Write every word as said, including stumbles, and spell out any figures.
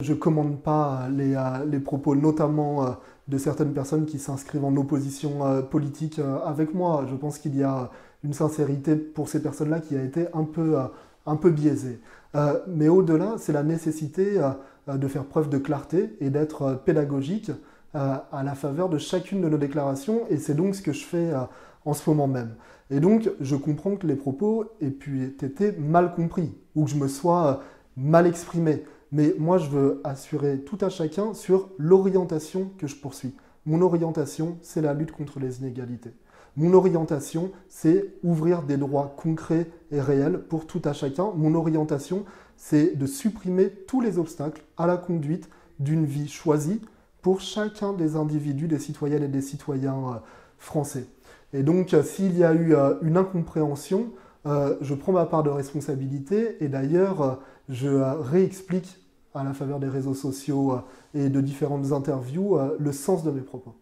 Je ne commande pas les, euh, les propos, notamment euh, de certaines personnes qui s'inscrivent en opposition euh, politique euh, avec moi. Je pense qu'il y a une sincérité pour ces personnes-là qui a été un peu, euh, un peu biaisée. Euh, mais au-delà, c'est la nécessité euh, de faire preuve de clarté et d'être euh, pédagogique euh, à la faveur de chacune de nos déclarations, et c'est donc ce que je fais euh, en ce moment même. Et donc, je comprends que les propos aient pu été mal compris, ou que je me sois euh, mal exprimé. Mais moi, je veux assurer tout à chacun sur l'orientation que je poursuis. Mon orientation, c'est la lutte contre les inégalités. Mon orientation, c'est ouvrir des droits concrets et réels pour tout à chacun. Mon orientation, c'est de supprimer tous les obstacles à la conduite d'une vie choisie pour chacun des individus, des citoyennes et des citoyens français. Et donc, s'il y a eu une incompréhension, euh, je prends ma part de responsabilité, et d'ailleurs, je réexplique à la faveur des réseaux sociaux et de différentes interviews le sens de mes propos.